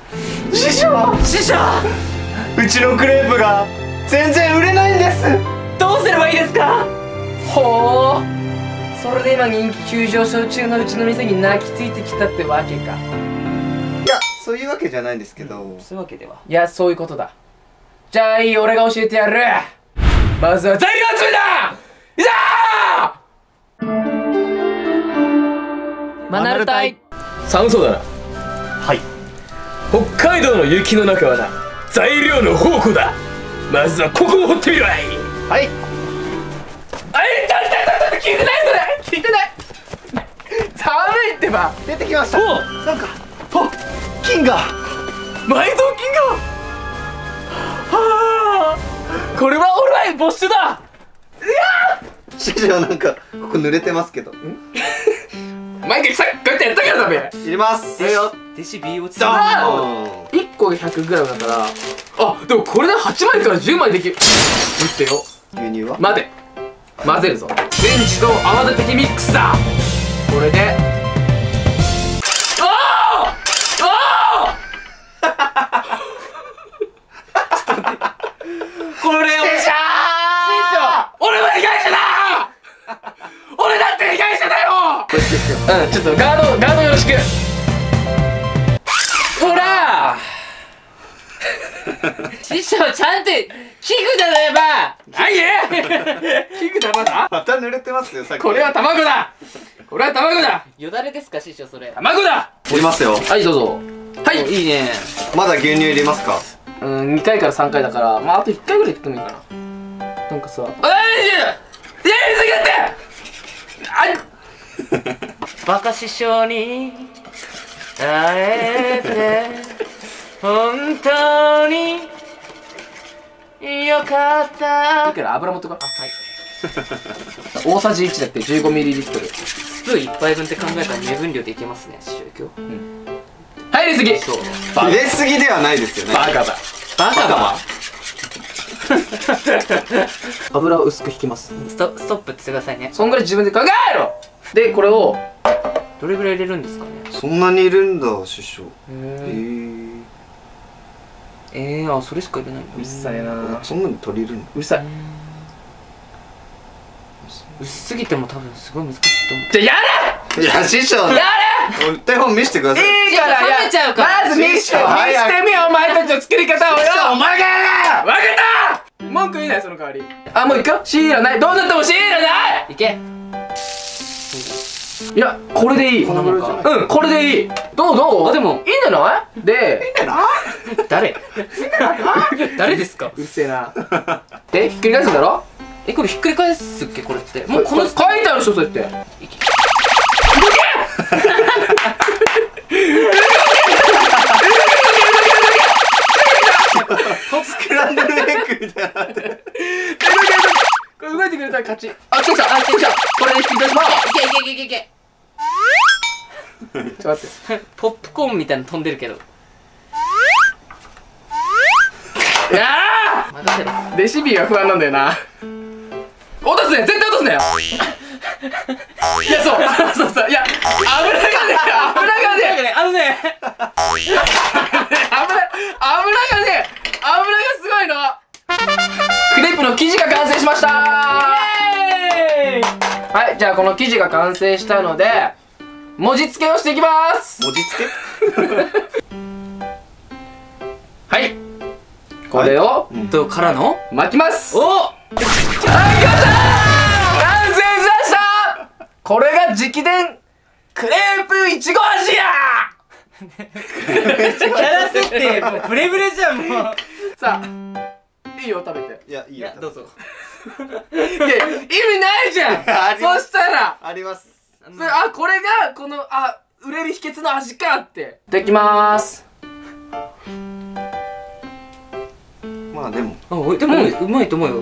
師匠、うちのクレープが全然売れないんです。 どうすればいいですか？ほう、それで今人気急上昇中のうちの店に泣きついてきたってわけか。 いや、そういうわけじゃないんですけど、 そういうわけでは。いや、そういうことだ。じゃあいい、俺が教えてやる。まずは材料集めだ。いざー！マナル隊。寒そうだな。 はい。 北海道の雪の中はな、材料の宝庫だ。まずはここを掘ってみろ。はい。 はい。 聞いてないそれ。聞いてない。寒いってば。 出てきました。 お、 なんか、金が。 埋蔵金が。はあ。これはオーライ没収だ。 師匠、なんかここ濡れてますけど。 毎回さっきこうやってやったからだべ。 入れます。 いいよ。 デシビー落ちドた。 ーン。1個 100g だから、あ、でもこれで8枚から10枚できる。見てよ。 牛乳は待て、混ぜるぞ。全自動泡立て器ミックスだ。これでこれを俺は被害者だ。俺だって被害者だよ。うん、ちょっとガードよろしく。ほら師匠、ちゃんと器具だれば。何器具だまだ。 また濡れてますよ、さっき。 これは卵だ。これは卵だ。 よだれですか師匠、それ。 卵だ。 入れますよ。 はい、どうぞ。はい。 いいね。 まだ牛乳入れますか？ 2回から3回だから、まああと1回ぐらいいってもいいかな。なんかさ、 バカ師匠に会えて本当によかった。 いいから油持ってこい。 あ、はい。 大さじ1だって 15ml。 スプーン1杯分って考えたら目分量でいけますね師匠。今日入りすぎ。 そう、 入れすぎではないですよね。 バカだ。 バカだ。 油を薄く引きます。 ストップってしてくださいね。 そんぐらい自分で考えろ。で、これをどれぐらい入れるんですかね。 そんなにいるんだ、師匠。 あ、それしか入れないんだ。 うるさいな。 そんなに取り入れるの？ うるさい。 薄すぎても多分すごい難しいと思う。 じゃあやいや、師匠。 れ。やれ。 手本見せてください。 いいから冷めちゃうから。 まず見してみよ、お前たちの作り方をよ。お前がやれ。分かった。文句言いないその代わり。あ、もういくよ。シーラない。どうなってもシーラない。 いけ。 いや、これでいい。 こんなもんか。 うん、これでいい。どうあ、でもいいんじゃないで、 誰誰ですか。 うるせえな。で、ひっくり返すんだろ。 これひっくり返すっけこれって。もうこの書いてあるでしょ、そうやって。 スクランブルエッグみたいになってる。 これ動いてくれたら勝ち。あ、来た。これでひっくり返します。 いけ。 ちょっと待って。 ポップコーンみたいなの飛んでるけど。 いや任せろ。 ー、レシピが不安なんだよな。落とすね、絶対落とすね。いや、そう、いや、油がね、油がすごいの。クレープの生地が完成しましたー。はい、じゃあこの生地が完成したので文字付けをしていきます。 文字付けはい、これをからの巻きます。 おっ、 はい、来ましたー。完成しました。これが直伝クレープいちご味や。 キャラ設定もうブレブレじゃん。もうさあ、いいよ、食べて。 いや、いいよ。 どうぞ。 いや、意味ないじゃん。そしたらあります。 あ、これがこの売れる秘訣の味かって。いただきまーす。 まあでもでもうまいと思うよ。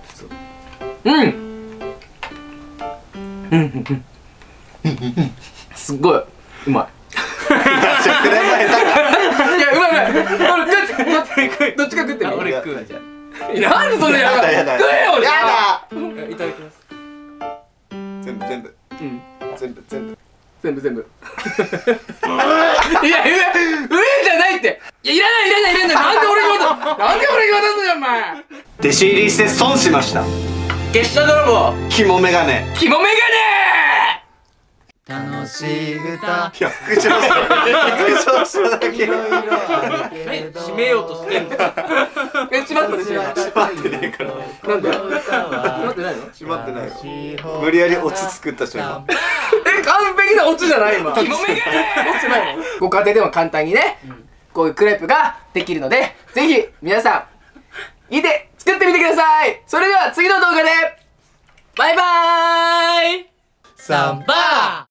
すっごいうまい。 食レポ下手か。 いや、うまい。どっちか食ってみ。 俺食うじゃん。 なんでそんなやだ。 やだ食えよ。 やだ。 いただきます。 全部。 全部。いや、上じゃないって。 いや、いらないいらないいらない。なんで俺が渡すなんで俺が渡すのよお前。 弟子入りして損しました。 月下泥棒。 肝メガネ。 肝メ楽しい歌いや副長しただけ締めようとしてんの。 ガネ。ちまったでしょ。 閉まってねえからなんで？待ってないの？ 閉まってないよ。無理やりオチ作った人今。 完璧なオチじゃない今。肝メガネ。オチないの？ご家庭でも簡単にね、こういうクレープができるので、ぜひ皆さん見て作ってみてください。それでは次の動画でバイバーイ。 サンバ